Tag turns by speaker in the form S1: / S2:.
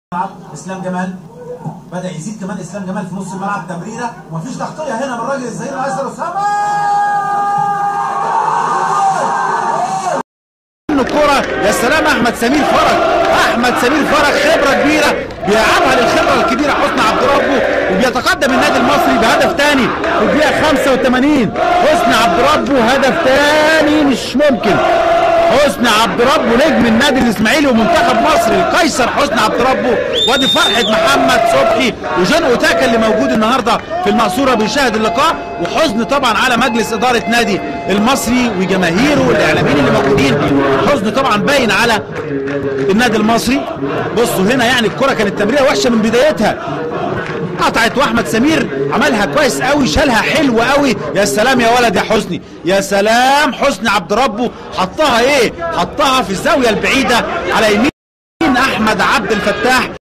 S1: اسلام جمال بدأ يزيد كمان. اسلام جمال في نص الملعب تمريره ومفيش تغطيه هنا من الراجل الظهير الايسر اسامه.
S2: الكرة يا سلام. احمد سمير فرج، احمد سمير فرج خبره كبيره بيلعبها للخبره الكبيره حسني عبد ربه، وبيتقدم النادي المصري بهدف ثاني في الدقيقه 85. حسني عبد ربه هدف ثاني مش ممكن. حسني عبد ربه نجم النادي الاسماعيلي ومنتخب مصر القيصر حسني عبد ربه. وادي فرحه محمد صبحي وجان اوتاكا اللي موجود النهارده في المقصوره بيشاهد اللقاء، وحزن طبعا على مجلس اداره نادي المصري وجماهيره والاعلاميين اللي موجودين. حزن طبعا باين على النادي المصري. بصوا هنا يعني الكره كانت تمريره وحشه من بدايتها، قطعت واحمد سمير عملها كويس قوي، شالها حلو قوي. يا سلام يا ولد يا حسني، يا سلام. حسني عبد ربه حطها ايه؟ حطها في الزاويه البعيده على يمين احمد عبد الفتاح.